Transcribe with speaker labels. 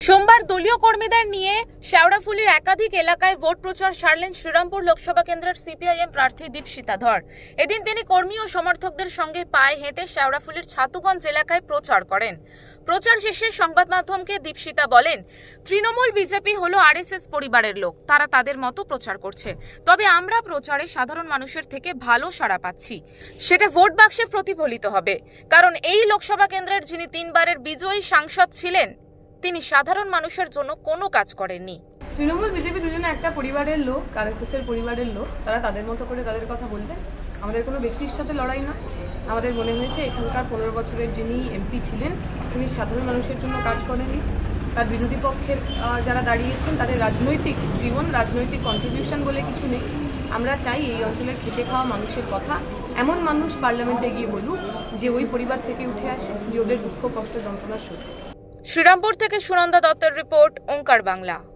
Speaker 1: সোমবার দলীয় কর্মীদের নিয়ে শেওড়াফুলির একাধিক এলাকায় ভোট প্রচার সারলেন শ্রীরামপুর লোকসভা কেন্দ্রের সিপিআইএম প্রার্থী দীপশিতা ধর। এদিন তিনি কর্মী ও সমর্থকদের সঙ্গে পায়ে হেঁটে শেওড়াফুলির ছাতুগঞ্জ এলাকায় প্রচার করেন। প্রচার শেষে সংবাদ মাধ্যমকে দীপশিতা বলেন, তৃণমূল বিজেপি হলো আরএসএস পরিবারের লোক, তারা তাদের মতো প্রচার করছে। তবে আমরা প্রচারে সাধারণ মানুষের থেকে ভালো সাড়া পাচ্ছি, সেটা ভোট বাক্সে প্রতিফলিত হবে। কারণ এই লোকসভা কেন্দ্রের যিনি 3 বারের বিজয়ী সাংসদ ছিলেন, তিনি সাধারণ মানুষের জন্য কোনো কাজ করেননি।
Speaker 2: তৃণমূল বিজেপি দুজনে একটা পরিবারের লোক, আরএসএস এর পরিবারের লোক, তারা তাদের মতো করে তাদের কথা বলবেন। আমাদের কোনো ব্যক্তির সাথে লড়াই নয়। আমাদের মনে হয়েছে এখানকার 15 বছরের যিনি এমপি ছিলেন, তিনি সাধারণ মানুষের জন্য কাজ করেননি। তার বিরোধী পক্ষের যারা দাঁড়িয়েছেন তাদের রাজনৈতিক জীবন, রাজনৈতিক কন্ট্রিবিউশন বলে কিছু নেই। আমরা চাই এই অঞ্চলের খেটে খাওয়া মানুষের কথা এমন মানুষ পার্লামেন্টে গিয়ে বলুক যে ওই পরিবার থেকে উঠে আসে, যে ওদের দুঃখ কষ্ট যন্ত্রণার সুখ।
Speaker 1: শ্রীরামপুর থেকে সুনন্দা দত্তের রিপোর্ট, ওঙ্কার বাংলা।